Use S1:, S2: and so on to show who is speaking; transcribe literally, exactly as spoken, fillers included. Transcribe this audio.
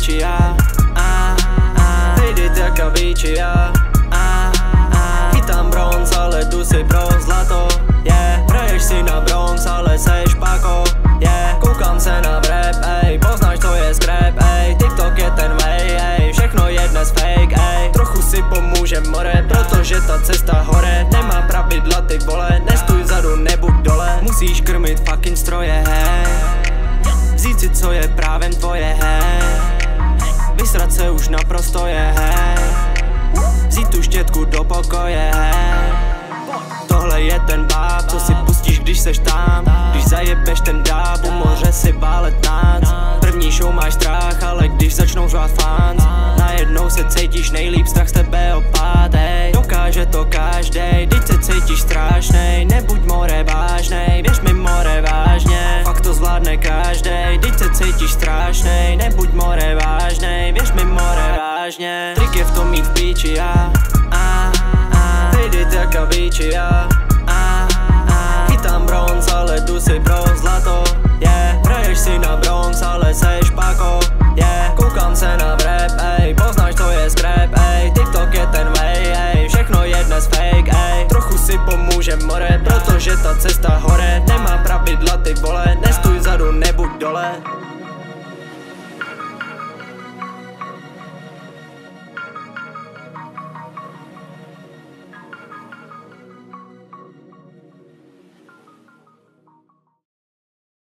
S1: píči, já a, a, Vidět jaká víči, já a, a, Chytám bronz, ale jdu si pro zlato, yeah. Hraješ si na bronz, ale seš pako, yeah. Koukám se na rap, ej, poznáš to je scrap, ej. TikTok je ten way, ej, všechno je dnes fake, ej. Trochu si pomůže more, protože ta cesta hore nemá pravidla, ty vole. Nestůj vzadu, nebuď dole, musíš krmit fucking stroje, hej. Vzít si, co je právem tvoje, hej. Vysrat se už naprosto je, hej. Vzít tu štětku do pokoje, hej. Tohle je ten báb, co si pustíš, když seš tam. Když zajebeš ten dáb, u moře si válet nác. První show máš strach, ale když začnou řvát fans, najednou se cítíš nejlíp, strach z tebe opát, ej. Dokáže to každej, když se cítíš strašnej. Nebuď more vážnej, věř mi more vážně. Fakt to zvládne každej, když se cítíš strašnej. Nebuď more vážnej, věř mi more vážně. Trik je v tom mít v píči, já a, a, Vidět jaká víči, já a, a, Chytám bronz, ale jdu si pro zlato, yeah. Hraješ si na bronz, ale seš pako, yeah. Koukám se na rap, ej, poznáš to je scrap, ej. TikTok je ten way, ej, všechno je dnes fake, ej. Trochu si pomůže more, protože ta cesta hore nemá pravidla, ty vole. Nestůj vzadu, nebuď dole.